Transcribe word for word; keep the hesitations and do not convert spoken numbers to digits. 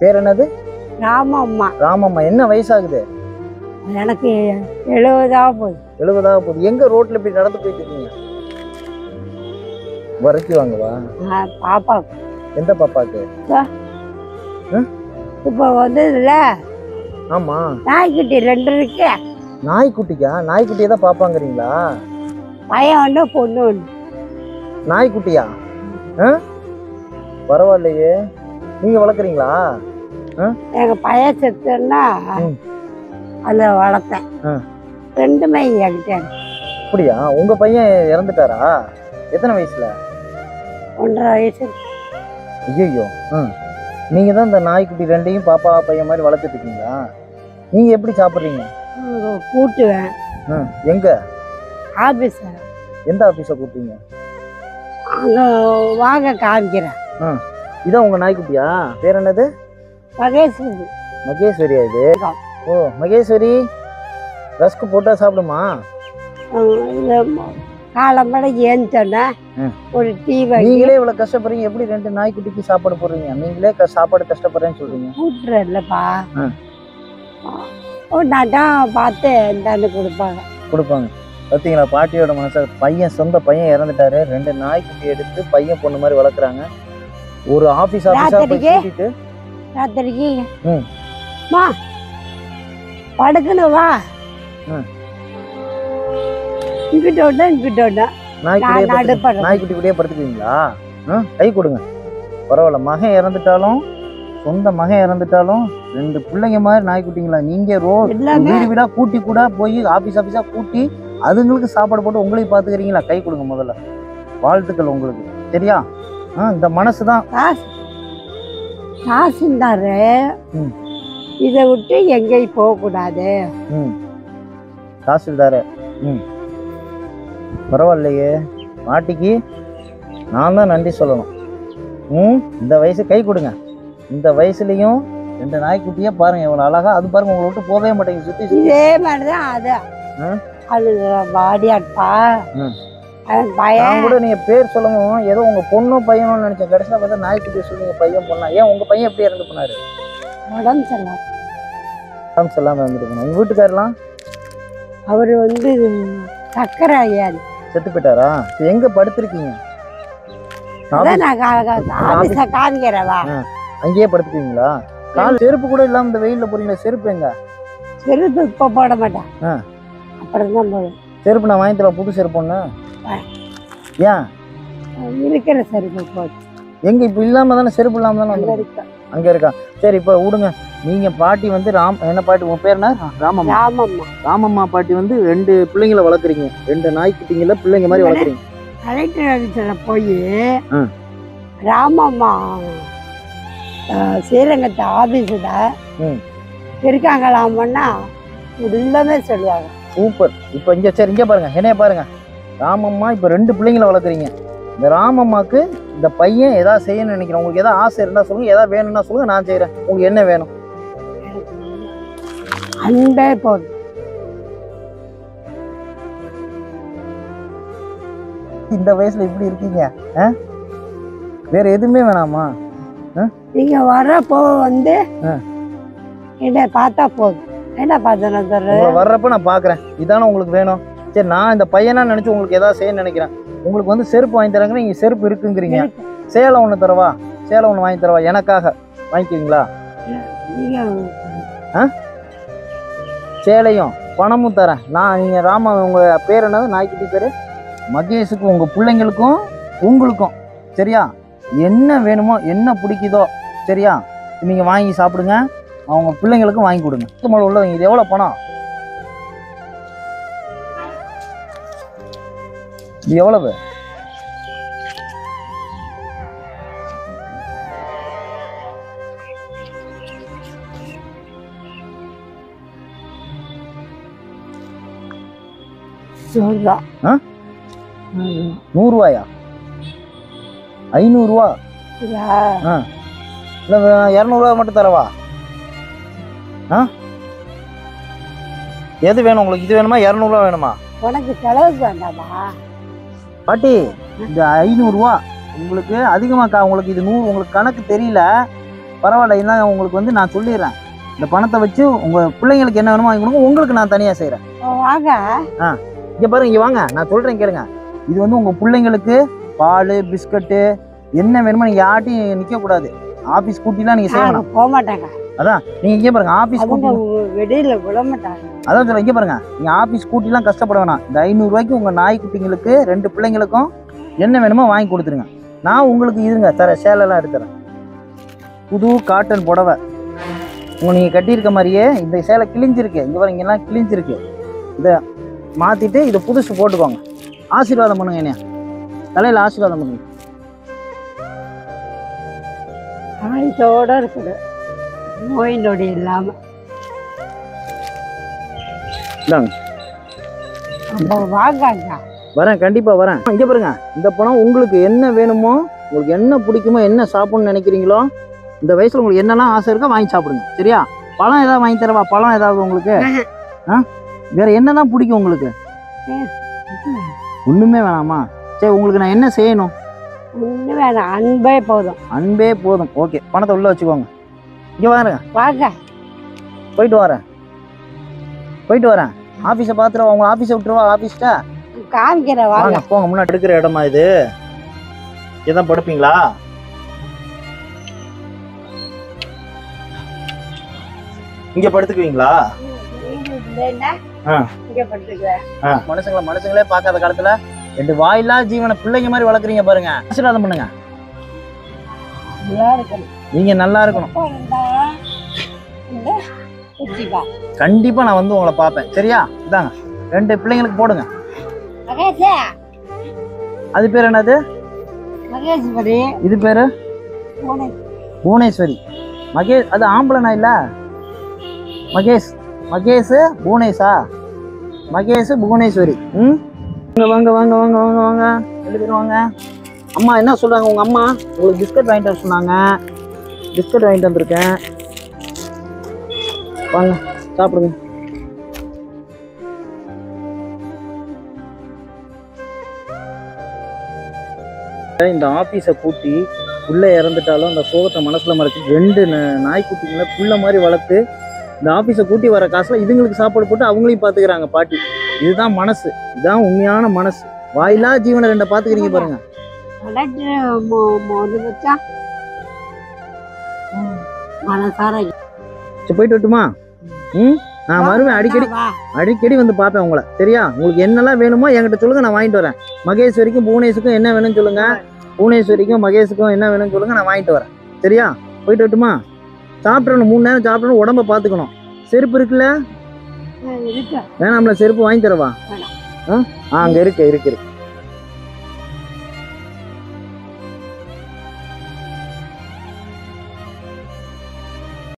பேர் என்னது? ராமம்மா. ராமம்மா. என்ன வயசாகுது? எனக்கு எழுபதாக போகுது. எழுபதாக போகுது. எங்க ரோட்ல இப்படி நடந்து போயிட்டு இருக்கீங்க? வரைக்கும் வாங்கவா? பாப்பாக்கு. எந்த பாப்பாக்கு? இப்போ வந்து இல்ல. ஆமா, நாய்க்குட்டி ரெண்டு இருக்கு. நாய்க்குட்டிக்கா? நாய்க்குட்டியை தான் பாப்பாங்கிறீங்களா? பையன் ஒன்று பொண்ணு ஒன்று. நாய்க்குட்டியா? பரவாயில்லையே. நீங்க வளர்க்குறீங்களா? எங்க பையன் செத்துன்னா அதை வளர்த்தேன். ரெண்டுமே என்கிட்ட. அப்படியா? உங்க பையன் இறந்துட்டாரா? எத்தனை வயசுல? ஒன்றரை வயசு. ஐயோ. நீங்க தான் இந்த நாய்க்குட்டி ரெண்டையும் பாப்பா பையன் மாதிரி வளர்த்துட்டு இருக்கீங்களா? நீங்க எப்படி சாப்பிட்றீங்க? கூட்டுவேன். எங்க? ஆபீஸ். எந்த ஆபீஸை கூப்பிட்டீங்க? அங்க வாங்க காமிக்கிறேன். இதான் உங்க நாய்க்குட்டியா? பேர் என்னது? மகேஸ்வரி. மகேஸ்வரியா இது? ஓ மகேஸ்வரி, ரஸ்க்கு போட்டா சாப்பிடுமா? காலம்பட ஏந்தோன்னா ஒரு டீ. நீங்களே இவ்வளவு கஷ்டப்படுறீங்க, எப்படி ரெண்டு நாய்க்குட்டிக்கு சாப்பாடு போடுறீங்க? நீங்களே சாப்பாடு கஷ்டப்படுறேன்னு சொல்றீங்க. கூட்டுறேன் இல்லப்பா. நான் பார்த்து இந்தாண்டு கொடுப்பாங்க. கொடுப்பாங்க. பார்த்தீங்களா பாட்டியோட மனசை? பையன் சொந்த பையன் இறந்துட்டாரு, ரெண்டு நாய்க்குட்டி எடுத்து பையன் பொண்ணு மாதிரி வளர்க்குறாங்க. ஒரு ஆபீஸ் ஆபீஸா போய் கூட்டிட்டு ராத்திரிக்கு மா படுக்கணும் வா. இங்கிட்டோட இங்கிட்டோட நாய்க்குட்டி கூடயே படுத்துக்குவீங்களா? கை கொடுங்க. பரவாயில்ல. மகன் இறந்துட்டாலும், சொந்த மகன் இறந்துட்டாலும் ரெண்டு பிள்ளைங்க மாதிரி நாய்க்குட்டிங்களா நீங்க? ரோ வீடு வீடா கூட்டி கூட போய் ஆபீஸ் ஆபீஸா கூட்டி அதுங்களுக்கு சாப்பாடு போட்டு உங்களையும் பாத்துக்கிறீங்களா? கை கொடுங்க முதல்ல. வாழ்த்துக்கள் உங்களுக்கு. சரியா? இந்த மனசுதான். தாசில்தாரு இதை விட்டு எங்கேயும் போக கூடாது. தாசில்தாரு. ம் பரவாயில்லையே. பாட்டிக்கு நான் தான் நன்றி சொல்லணும். ம் இந்த வயசு கை கொடுங்க. இந்த வயசுலயும் ரெண்டு நாய்க்குட்டியே பாருங்க எவ்வளவு அழகா. அது பாருங்க உங்களை விட்டு போகவே மாட்டேங்க. சுத்தி சுத்தி இதே மாதிரிதான். அது அழுது வாடியாட்பா. பையன் கூட நீங்க பேர் சொல்லவும் ஏதோ உங்க பொண்ணும் பையனும் நினைச்சேன். கடைசியில பார்த்தா நாய்க்குட்டி சொல்லுங்க பையன் பொண்ணா. ஏன் உங்க பையன் எப்படி இறந்து போனாரு? உடம்பு சரியில்லை. உடம்பு சரியில்லாம இறந்துட்டு போனா. உங்க வீட்டுக்காரெல்லாம்? அவரு வந்து சக்கரை ஐயா செத்து போயிட்டாரா? எங்க படுத்திருக்கீங்க? காமிக்கிறவா? அங்கேயே படுத்துக்குவீங்களா? கால் செருப்பு கூட இல்லாம இந்த வெயில்ல போறீங்களா? செருப்பு எங்க? செருப்பு இப்ப போட மாட்டேன். அப்புறம் தான் போடுவேன். செருப்பு நான் வாங்கி தரேன், புது செருப்பு ஒண்ணு. ஏன்? இருக்கிற செருப்பு போட்டு. எங்க இப்ப இல்லாம தானே? செருப்பு இல்லாம தானே வந்து அங்க இருக்கா? சரி இப்ப விடுங்க. நீங்க பாட்டி வந்து ராம் என்ன பாட்டி? உங்க பேர் என்ன? ராமம்மா. ராமம்மா. ராமம்மா பாட்டி வந்து ரெண்டு பிள்ளைங்களை வளர்க்குறீங்க, ரெண்டு நாய்க்குட்டிங்கள பிள்ளைங்க மாதிரி வளர்க்குறீங்க. கலெக்டர் ஆஃபீஸில் போய் ராமம்மா ஸ்ரீரங்கத்து ஆஃபீஸில் இருக்காங்களாமன்னா எல்லாமே சொல்லுவாங்க. சூப்பர். இப்போ இங்கே சரி இங்கே பாருங்க, என்னைய பாருங்க. ராமம்மா இப்போ ரெண்டு பிள்ளைங்களை வளர்க்குறீங்க. இந்த ராமம்மாக்கு இந்த பையன் ஏதாவது செய்யணும்னு நினைக்கிறேன். உங்களுக்கு ஏதாவது ஆசை இருந்தால் சொல்லுங்க, ஏதாவது வேணும்னா சொல்லுங்க, நான் செய்கிறேன். உங்களுக்கு என்ன வேணும்? அன்பே போதும். இந்த வயசுல இப்படி இருக்கீங்க, வேற எதுவுமே வேணாமா? நீங்க வர்றப்போ வந்து என்ன பார்த்தா போதும். என்ன பார்த்தேன் வர்றப்ப நான் பாக்குறேன். இதானே உங்களுக்கு வேணும்? சரி நான் இந்த பையனா நினைச்சு உங்களுக்கு ஏதாவது செய்ய நினைக்கிறேன். உங்களுக்கு வந்து செருப்பு வாங்கி தராங்க, நீங்க செருப்பு இருக்குங்கிறீங்க. சேலை ஒண்ணு தரவா? சேலை ஒண்ணு வாங்கி தரவா? எனக்காக வாங்கிக்கிறீங்களா? சேலையும் பணமும் தரேன் நான். நீங்க ராம உங்க பேர் என்னது? நாய்க்குட்டி பேரு மகேஷுக்கும் உங்க பிள்ளைங்களுக்கும் உங்களுக்கும். சரியா? என்ன வேணுமோ என்ன பிடிக்குதோ சரியா நீங்க வாங்கி சாப்பிடுங்க. அவங்க பிள்ளைங்களுக்கும் வாங்கி கொடுங்க. மேல உள்ளவங்க இது எவ்வளவு பணம்? இது எவ்வளவு? நூறு ரூபாயா? ஐநூறு ரூபா? இருநூறு ரூபா மட்டும் தரவா? எது வேணும் உங்களுக்கு? இது வேணுமா இருநூறு ரூபா வேணுமா? உனக்கு செலவு வேண்டாமா பாட்டி? இந்த ஐநூறு ரூபா உங்களுக்கு அதிகமாக்கா. உங்களுக்கு இது நூறு உங்களுக்கு கணக்கு தெரியல. பரவாயில்ல, இதான் உங்களுக்கு வந்து நான் சொல்லிடுறேன். இந்த பணத்தை வச்சு உங்க பிள்ளைங்களுக்கு என்ன வேணுமோ வாங்கி கொடுங்க, உங்களுக்கு நான் தனியா செய்யறேன். வாங்க. ஆ இங்க பாருங்க, இங்க வாங்க, நான் சொல்றேன் கேளுங்க. இது வந்து உங்க பிள்ளைங்களுக்கு பால் பிஸ்கட்டு என்ன வேணுமோ நீங்க யார்ட்டையும் நிக்க கூடாது. ஆபீஸ் ஸ்கூட்டிலாம் நீங்க செய்யணும். போக மாட்டாங்க. அதான் நீங்க இங்க பாருங்க, ஆபீஸ் ஸ்கூட்டி வெளியில விட மாட்டாங்க. அதான் சொல்ல, இங்க பாருங்க, நீங்க ஆபீஸ் ஸ்கூட்டிலாம் கஷ்டப்பட வேணாம். இந்த ஐநூறு ரூபாய்க்கு உங்க நாய்க்குட்டிங்களுக்கு ரெண்டு பிள்ளைங்களுக்கும் என்ன வேணுமோ வாங்கி கொடுத்துருங்க. நான் உங்களுக்கு இருங்க தர சேலெல்லாம் எடுத்துறேன். புது காட்டன் புடவை உங்க நீங்க கட்டியிருக்க மாதிரியே இந்த சேலை கிழிஞ்சிருக்கு. இங்க பாருங்க, இங்கெல்லாம் கிழிஞ்சிருக்கு. இதை மாத்திட்டு இதை புதுசு போட்டுக்கோங்க. ஆசீர்வாதம் பண்ணுங்க, என்ன தலையில ஆசீர்வாதம் பண்ணுங்க. ஆயுசோட இருக்குது, நோய் நொடி இல்லாம. வாங்க, வரேன், கண்டிப்பா வரேன். இங்க பாருங்க, இந்த பணம் உங்களுக்கு என்ன வேணுமோ, உங்களுக்கு என்ன பிடிக்குமோ, என்ன சாப்பிடணும்னு நினைக்கிறீங்களோ, இந்த வயசுல உங்களுக்கு என்னெல்லாம் ஆசை இருக்கோ வாங்கி சாப்பிடுங்க. சரியா? பழம் ஏதாவது வாங்கி தரவா? பழம் ஏதாவது உங்களுக்கு வேற என்னதான் பிடிக்கும் உங்களுக்கு? ஒண்ணுமே வேணாமா? சரி, உங்களுக்கு நான் என்ன செய்யணும்? ஒண்ணு வேணாம், அன்பே போதும். அன்பே போதும். ஓகே, பணத்தை உள்ள வச்சுக்கோங்க. இங்க வாங்க, வாங்க, போயிட்டு வரேன், போயிட்டு வரேன். ஆபீஸை பாத்துருவா, உங்க ஆபீஸை விட்டுருவா. ஆபீஸ்ட காமிக்கிற வாங்க. போங்க, முன்னாடி எடுக்கிற இடமா இது? இதான் படுப்பீங்களா? இங்க படுத்துக்குவீங்களா? மனுஷங்களை மனுஷங்களே பார்க்காத காலத்துல ரெண்டு வாயில்லா ஜீவனை பிள்ளைங்க மாதிரி வளர்க்குறீங்க பாருங்க. ஆசீர்வாதம் பண்ணுங்க. நீங்க நல்லா இருக்கணும். கண்டிப்பா நான் வந்து உங்களை பார்ப்பேன். சரியா? இதாங்க ரெண்டு பிள்ளைங்களுக்கு போடுங்க. அது பேர் என்னது? இது பேரு புவனேஸ்வரி. மகேஷ் அது ஆம்பளை நாய் இல்ல? மகேஷ் மகேஷ் புவனேஷா? மகேஷ் புவனேஸ்வரி. ம் வாங்க வாங்க வாங்க வாங்க வாங்க ரெண்டு பேரும் வாங்க. அம்மா என்ன சொல்றாங்க? உங்க அம்மா உங்களுக்கு பிஸ்கட் வாங்கிட்டு வர சொன்னாங்க. பிஸ்கட் வாங்கிட்டு வந்திருக்கேன், வாங்க சாப்பிடுங்க. இந்த ஆபீஸை கூட்டி புள்ள இறந்துட்டாலும் அந்த சோகத்தை மனசுல மறைச்சு ரெண்டு நாய்க்குட்டிங்களை புள்ள மாதிரி வளர்த்து இந்த ஆபீஸை கூட்டி வர காசுல இதுங்களுக்கு சாப்பாடு போட்டு அவங்களையும் பாத்துக்கிறாங்க பாட்டி. இதுதான் மனசு, இதுதான் உண்மையான மனசு. வாயிலா ஜீவனை ரெண்ட பாத்துக்கிறீங்க பாருங்க. போயிட்டு வரட்டுமா? ம் நான் வருவேன், அடிக்கடி அடிக்கடி வந்து பார்ப்பேன் உங்களை. சரியா? உங்களுக்கு என்னெல்லாம் வேணுமோ என்கிட்ட சொல்லுங்க, நான் வாங்கிட்டு வரேன். மகேஸ்வரிக்கும் புவனேஷுக்கும் என்ன வேணும்னு சொல்லுங்க. புவனேஸ்வரிக்கும் மகேஷுக்கும் என்ன வேணும்னு சொல்லுங்க, நான் வாங்கிட்டு வரேன். சரியா? போயிட்டு வரட்டுமா? சாப்பிடணும், மூணு நேரம் சாப்பிடணும், உடம்ப பாத்துக்கணும். செருப்பு இருக்குல்ல? வேணாம்ல, செருப்பு வாங்கி தரவா? ஆ அங்க இருக்கு இருக்கு இருக்கு